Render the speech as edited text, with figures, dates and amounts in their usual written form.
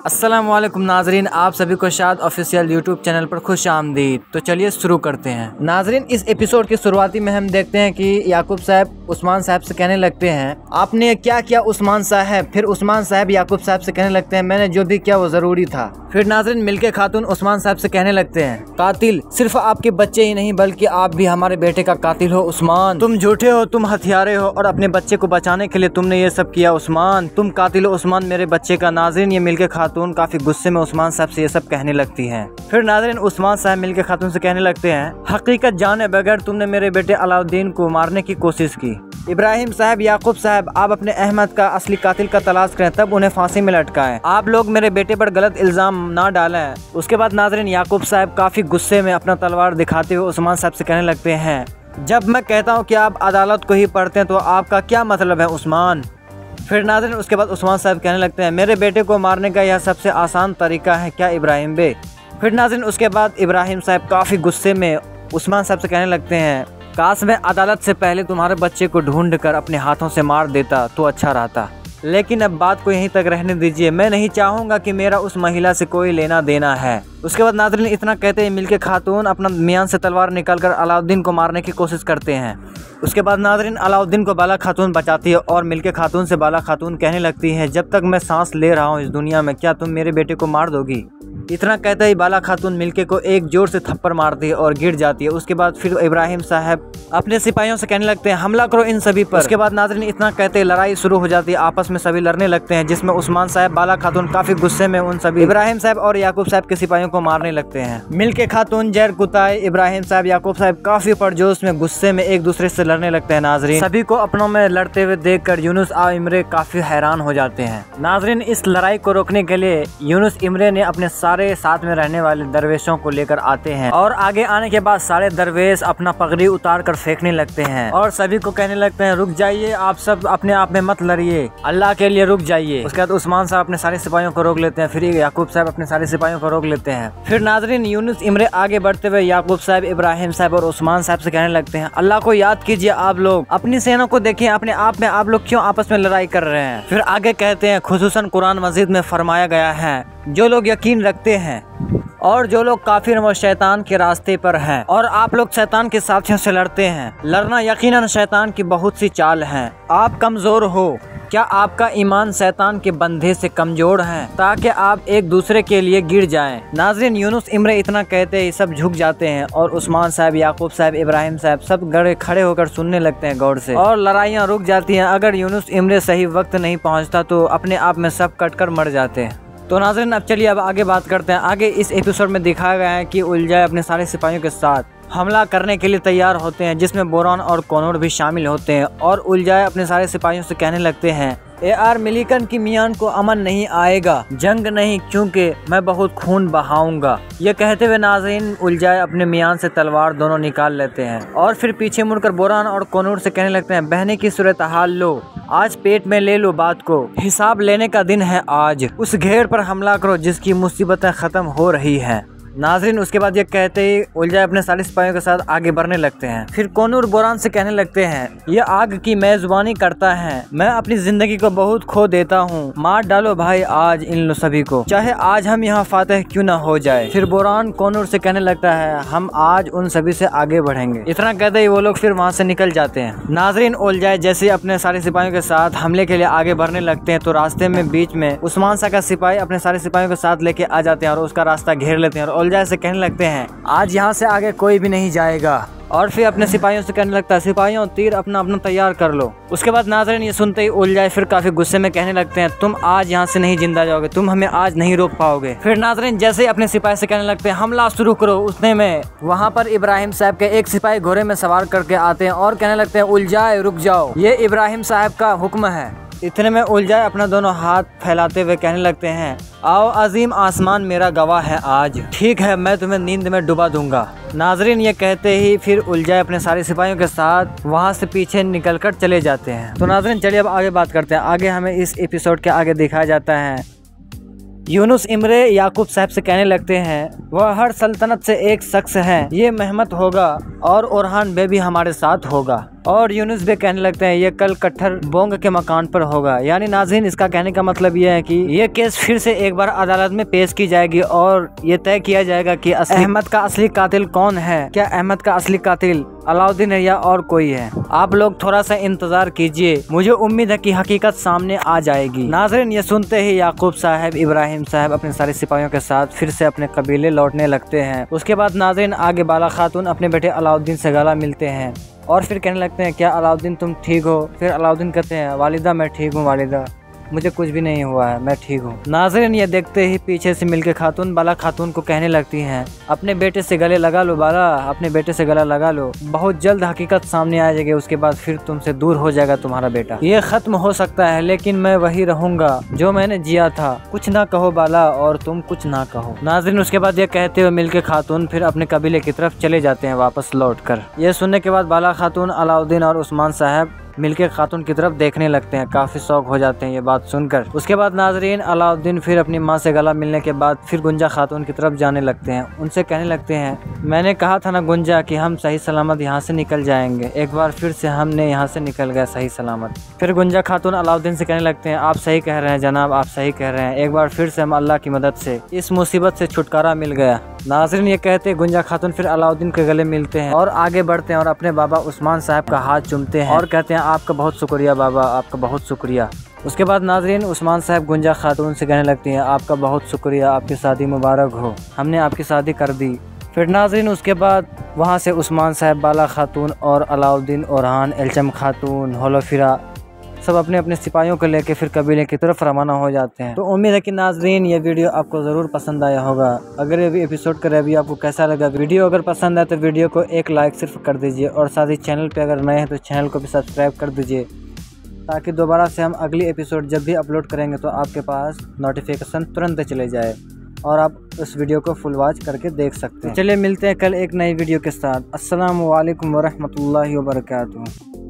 अस्सलाम वालेकुम नाजरीन, आप सभी को शाद ऑफिशियल यूट्यूब चैनल पर खुश आमदीद। तो चलिए शुरू करते हैं। नाजरीन, इस एपिसोड की शुरुआती में हम देखते हैं कि याकूब साहब उस्मान साहब से कहने लगते हैं, आपने क्या किया उस्मान साहब। फिर उस्मान साहब याकूब साहब से कहने लगते हैं, मैंने जो भी किया वो जरूरी था। फिर नाजरीन मिलके खातून उस्मान साहब से कहने लगते हैं, कातिल सिर्फ आपके बच्चे ही नहीं बल्कि आप भी हमारे बेटे का कातिल हो उस्मान। तुम झूठे हो, तुम हथियारे हो और अपने बच्चे को बचाने के लिए तुमने ये सब किया उस्मान। तुम कातिल हो उस्मान, मेरे बच्चे का। नाजरीन ये मिलके खातून काफी गुस्से में उस्मान साहब से ये सब कहने लगती हैं। फिर नाजरीन उस्मान साहब मिलके खातून से कहने लगते हैं, हकीकत जाने बगैर तुमने मेरे बेटे अलाउद्दीन को मारने की कोशिश की। इब्राहिम साहब, याकूब साहब, आप अपने अहमद का असली कातिल का तलाश करें, तब उन्हें फांसी में लटकाएं। आप लोग मेरे बेटे पर गलत इल्जाम ना डालें। उसके बाद नाजरीन याकूब साहब काफी गुस्से में अपना तलवार दिखाते हुए उस्मान साहब से कहने लगते हैं, जब मैं कहता हूँ कि आप अदालत को ही पढ़ते हैं तो आपका क्या मतलब है उस्मान। फिर नाज़रीन उसके बाद उस्मान साहब कहने लगते हैं, मेरे बेटे को मारने का यह सबसे आसान तरीका है क्या इब्राहिम बे। फिर नाज़रीन उसके बाद इब्राहिम साहब काफ़ी गुस्से में उस्मान साहब से कहने लगते हैं, काश मैं अदालत से पहले तुम्हारे बच्चे को ढूंढ कर अपने हाथों से मार देता तो अच्छा रहता, लेकिन अब बात को यहीं तक रहने दीजिए। मैं नहीं चाहूँगा कि मेरा उस महिला से कोई लेना देना है। उसके बाद नाज़रीन इतना कहते ही मिलके खातून अपना मियान से तलवार निकालकर अलाउद्दीन को मारने की कोशिश करते हैं। उसके बाद नाज़रीन अलाउद्दीन को बाला खातून बचाती है और मिलके खातून से बाला खातून कहने लगती है, जब तक मैं सांस ले रहा हूँ इस दुनिया में क्या तुम मेरे बेटे को मार दोगी। इतना कहते ही बाला खातून मिलके को एक जोर से थप्पड़ मारती है और गिर जाती है। उसके बाद फिर इब्राहिम साहब अपने सिपाहियों से कहने लगते हैं, हमला करो इन सभी पर। उसके बाद नाज़रीन इतना कहते ही लड़ाई शुरू हो जाती है, आपस में सभी लड़ने लगते हैं, जिसमें उस्मान साहब, बाला खातून काफी गुस्से में उन सभी इब्राहिम साहब और याकूब साहब के सिपाहियों को मारने लगते हैं। मिलके खातून, जैर कुताई, इब्राहिम साहब, याकूब साहब काफी परजोश में गुस्से में एक दूसरे से लड़ने लगते हैं। नाज़रीन सभी को अपनों में लड़ते हुए देखकर यूनुस और इमरे काफी हैरान हो जाते हैं। नाज़रीन इस लड़ाई को रोकने के लिए यूनुस इमरे ने अपने सारे साथ में रहने वाले दरवेशों को लेकर आते हैं और आगे आने के बाद सारे दरवेश अपना पगड़ी उतार कर फेंकने लगते हैं और सभी को कहने लगते हैं, रुक जाइए, आप सब अपने आप में मत लड़िए, अल्लाह के लिए रुक जाइए। उसके बाद उस्मान साहब अपने सारे सिपाहियों को रोक लेते हैं, फिर याकूब साहब अपने सारे सिपाहियों को रोक लेते हैं। फिर नाज़रीन यूनुस इमरे आगे बढ़ते हुए याकूब साहब, इब्राहिम साहब और उस्मान साहब से कहने लगते हैं, अल्लाह को याद कीजिए, आप लोग अपनी सेना को देखिए, अपने आप में आप लोग क्यों आपस में लड़ाई कर रहे हैं। फिर आगे कहते हैं, खुसूसन कुरान मजीद में फरमाया गया है, जो लोग यकीन रखते हैं और जो लोग काफिर व शैतान के रास्ते पर हैं और आप लोग शैतान के साथियों से लड़ते हैं, लड़ना यकीनन शैतान की बहुत सी चाल है। आप कमजोर हो, क्या आपका ईमान शैतान के बंधे से कमजोर है ताकि आप एक दूसरे के लिए गिर जाएं। नाज़रीन यूनुस इमरे इतना कहते ही सब झुक जाते हैं और उस्मान साहब, याकूब साहब, इब्राहिम साहब सब गड़े खड़े होकर सुनने लगते हैं गौर से और लड़ाइयाँ रुक जाती हैं। अगर यूनुस इमरे सही वक्त नहीं पहुँचता तो अपने आप में सब कटकर मर जाते हैं। तो नाज़रीन अब चलिए अब आगे बात करते हैं। आगे इस एपिसोड में दिखाया गया है कि उलझाए अपने सारे सिपाहियों के साथ हमला करने के लिए तैयार होते हैं, जिसमें बोरान और कोनूर भी शामिल होते हैं और उलझाए अपने सारे सिपाहियों से कहने लगते हैं, AR मिलिकन की मियान को अमन नहीं आएगा, जंग नहीं, क्योंकि मैं बहुत खून बहाऊंगा। ये कहते हुए नाज़रीन उलझाए अपने मियान से तलवार दोनों निकाल लेते हैं और फिर पीछे मुड़कर बोरान और कोनूर से कहने लगते हैं, बहने की सूरत हाल लो, आज पेट में ले लो बात को, हिसाब लेने का दिन है आज, उस घेर पर हमला करो जिसकी मुसीबतें खत्म हो रही हैं। नाज़रीन उसके बाद ये कहते ही उलझाए अपने सारे सिपाहियों के साथ आगे बढ़ने लगते हैं। फिर कोनूर बोरान से कहने लगते हैं, ये आग की मेजबानी करता है, मैं अपनी जिंदगी को बहुत खो देता हूँ, मार डालो भाई आज इन सभी को, चाहे आज हम यहाँ फातेह क्यों ना हो जाए। फिर बोरान कोनूर से कहने लगता है, हम आज उन सभी से आगे बढ़ेंगे। इतना कहते ही वो लोग फिर वहाँ से निकल जाते हैं। नाज़रीन उलझाए जैसे अपने सारे सिपाहियों के साथ हमले के लिए आगे बढ़ने लगते हैं तो रास्ते में बीच में उस्मान साहब का सिपाही अपने सारे सिपाहियों के साथ लेके आ जाते हैं और उसका रास्ता घेर लेते हैं और उलझाए से कहने लगते हैं, आज यहाँ से आगे कोई भी नहीं जाएगा। और फिर अपने सिपाहियों से कहने लगता है, सिपाहियों तीर अपना अपना तैयार कर लो। उसके बाद नाज़रीन ये सुनते ही उलझाए फिर काफी गुस्से में कहने लगते हैं, तुम आज यहाँ से नहीं जिंदा जाओगे, तुम हमें आज नहीं रोक पाओगे। फिर नाज़रीन जैसे ही अपने सिपाही से कहने लगते हैं, हमला शुरू करो, उतने में वहाँ पर इब्राहिम साहब के एक सिपाही घोड़े में सवार करके आते हैं और कहने लगते हैं, उलझाए रुक जाओ, ये इब्राहिम साहब का हुक्म है। इतने में उलझाए अपना दोनों हाथ फैलाते हुए कहने लगते हैं, आओ अजीम आसमान मेरा गवाह है आज, ठीक है मैं तुम्हें नींद में डुबा दूंगा। नाज़रीन ये कहते ही फिर उलझाए अपने सारे सिपाहियों के साथ वहाँ से पीछे निकलकर चले जाते हैं। तो नाज़रीन चलिए अब आगे बात करते हैं। आगे हमें इस एपिसोड के आगे दिखाया जाता है, यूनुस इमरे याकूब साहब से कहने लगते हैं, वह हर सल्तनत से एक शख्स है, ये महमद होगा और ओरहान बे भी हमारे साथ होगा। और यूनुस भी कहने लगते हैं ये कल कट्टर बोंग के मकान पर होगा। यानी नाज़रीन इसका कहने का मतलब ये है कि ये केस फिर से एक बार अदालत में पेश की जाएगी और ये तय किया जाएगा कि अहमद का असली कातिल कौन है। क्या अहमद का असली कातिल अलाउद्दीन है या और कोई है। आप लोग थोड़ा सा इंतजार कीजिए, मुझे उम्मीद है कि हकीकत सामने आ जाएगी। नाज़रीन ये सुनते ही याकूब साहब, इब्राहिम साहब अपने सारे सिपाहियों के साथ फिर से अपने कबीले लौटने लगते हैं। उसके बाद नाज़रीन आगे बाला खातून अपने बेटे अलाउद्दीन से गला मिलते हैं और फिर कहने लगते हैं क्या अलाउद्दीन तुम ठीक हो। फिर अलाउद्दीन कहते हैं वालिदा मैं ठीक हूँ वालिदा, मुझे कुछ भी नहीं हुआ है, मैं ठीक हूँ। नाज़रीन ये देखते ही पीछे से मिलके खातून बाला खातून को कहने लगती हैं अपने बेटे से गले लगा लो बाला, अपने बेटे से गला लगा लो, बहुत जल्द हकीकत सामने आ जाएगी, उसके बाद फिर तुमसे दूर हो जाएगा तुम्हारा बेटा। ये खत्म हो सकता है लेकिन मैं वही रहूंगा जो मैंने जिया था, कुछ ना कहो बाला और तुम कुछ ना कहो। नाज़रीन उसके बाद ये कहते हुए मिलके खातून फिर अपने कबीले की तरफ चले जाते हैं वापस लौट कर। ये सुनने के बाद बाला खातून, अलाउद्दीन और उस्मान साहब मिलके खातून की तरफ देखने लगते हैं, काफ़ी शौक हो जाते हैं ये बात सुनकर। उसके बाद नाज़रीन अलाउद्दीन फिर अपनी माँ से गला मिलने के बाद फिर गुंजा खातून की तरफ जाने लगते हैं। उनसे कहने लगते हैं मैंने कहा था ना गुंजा कि हम सही सलामत यहाँ से निकल जाएंगे, एक बार फिर से हमने यहाँ से निकल गए सही सलामत। फिर गुंजा खातून अलाउद्दीन से कहने लगते हैं आप सही कह रहे हैं जनाब, आप सही कह रहे हैं, एक बार फिर से हम अल्लाह की मदद से इस मुसीबत से छुटकारा मिल गया। नाज़रीन ये कहते गुंजा खातून फिर अलाउद्दीन के गले मिलते हैं और आगे बढ़ते हैं और अपने बाबा उस्मान साहब का हाथ चूमते हैं और कहते हैं आपका बहुत शुक्रिया बाबा, आपका बहुत शुक्रिया। उसके बाद नाज़रीन उस्मान साहब गुंजा खातून से कहने लगती हैं आपका बहुत शुक्रिया, आपकी शादी मुबारक हो, हमने आपकी शादी कर दी। फिर नाज़रीन उसके बाद वहाँ से उस्मान साहब, बाला खातून और अलाउद्दीन, ओरहान, एलचम खातून, होलोफिरा सब अपने अपने सिपाहियों को लेकर फिर कबीले की तरफ रवाना हो जाते हैं। तो उम्मीद है कि नाज़रीन ये वीडियो आपको ज़रूर पसंद आया होगा। अगर ये एपिसोड का रिव्यू आपको कैसा लगा, वीडियो अगर पसंद आए तो वीडियो को एक लाइक सिर्फ कर दीजिए और साथ ही चैनल पे अगर नए हैं तो चैनल को भी सब्सक्राइब कर दीजिए ताकि दोबारा से हम अगली एपिसोड जब भी अपलोड करेंगे तो आपके पास नोटिफिकेशन तुरंत चले जाए और आप उस वीडियो को फुल वॉच करके देख सकते हैं। चलिए मिलते हैं कल एक नई वीडियो के साथ। अस्सलामु अलैकुम वरहमतुल्लाहि वबरकातुहू।